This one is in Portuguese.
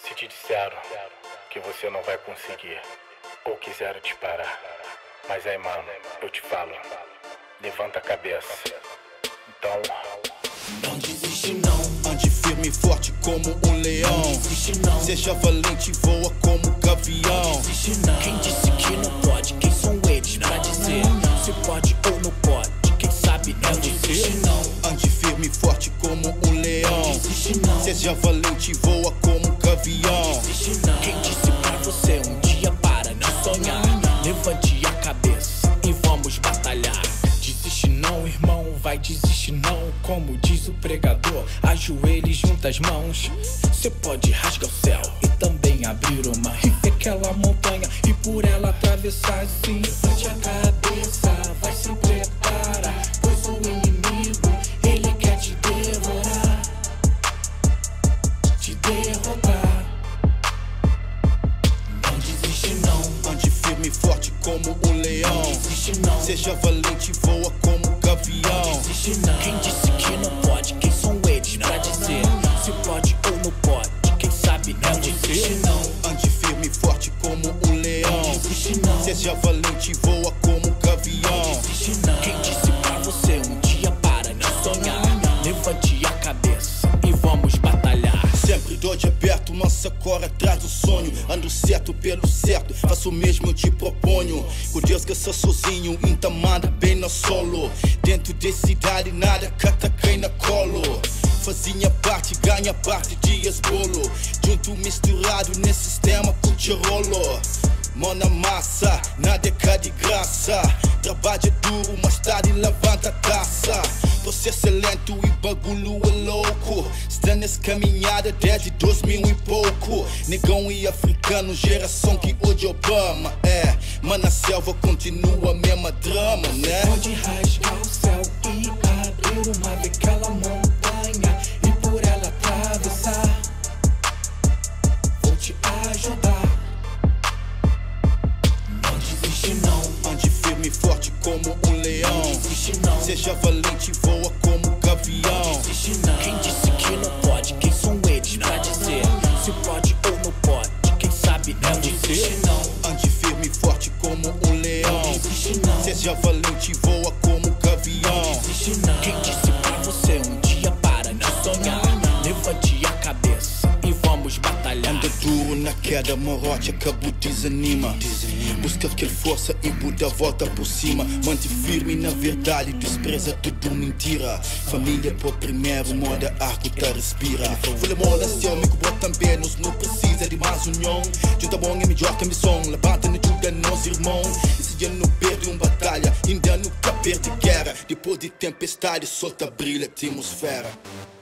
Se te disseram que você não vai conseguir, ou quiseram te parar, mas aí, mano, eu te falo, levanta a cabeça. Então, não desiste não, ande firme e forte como um leão. Não desiste não, seja valente e voa como um gavião. Não desiste não, quem disse que não pode, quem são eles pra dizer se pode ou não pode, quem sabe é você. Não desiste não, ande firme e forte como um leão. Não desiste não, seja valente e voa como um gavião. Não desiste não, quem disse pra você um dia para não sonhar, levante a cabeça e vamos batalhar. Desiste não, irmão, vai desistir não. Como diz o pregador, ajoelhe e junta as mãos. Cê pode rasgar o céu e também abrir o mar, e ver aquela montanha e por ela atravessar assim. Levante a cabeça, vai se preparar, pois o inimigo, ele quer te devorar, te derrotar. Não desiste não, ande firme e forte como um leão. Não desiste não, seja valente e voa como um gavião. Não desiste não, quem disse que não pode, quem são eles pra dizer se pode ou não pode, quem sabe é você. Não desiste não, ande firme e forte como um leão. Não desiste não, seja valente e voa como um gavião. Não desiste não, quem disse pra você um dia para não sonhar, levante a cabeça e vamos batalhar. Sempre dou de aberto, nossa cor atrás do sonho. Ando certo pelo certo, faço o mesmo, eu te proponho. Com Deus que eu sou sozinho, entamada bem no solo. Dentro desse idade nada cata cai na colo. Fazia parte, ganha parte, dias bolo. Junto misturado nesse sistema com tirolo. Mão na massa, nada é cá de graça. Trabalha duro, mais tarde levanta a taça. Processo é lento e bagulho é louco. Está nessa caminhada desde 2000 e pouco. Negão e africano, geração que odia Obama. É, mas na selva continua a mesma drama, né? Pode rasgar o céu e abrir uma daquela montanha e por ela atravessar. Vou te ajudar. Não desiste não, ande firme e forte como um leão. Não desiste não, seja valente e voa como um gavião. Não desiste não, quem disse que não pode, quem são eles pra dizer se pode ou não pode, quem sabe é você. Não desiste não, ande firme e forte como um leão. Não desiste não, seja valente e voa como um gavião. Não desiste não, quem disse pra você um dia para não sonhar, levante a cabeça e vamos batalhar. Anda duro na queda, morote, acabou desanima. Busca aquela força e Buda volta por cima. Mante firme na verdade, despreza tudo mentira. Família por primeiro, moda arco tá respira. Fulha moda seu amigo, bota também nos não precisa de mais união. Junta bom é melhor que a missão, levanta e ajuda nós irmãos. E se eu não perde uma batalha, ainda nunca perde guerra. Depois de tempestade, solta brilha a atmosfera.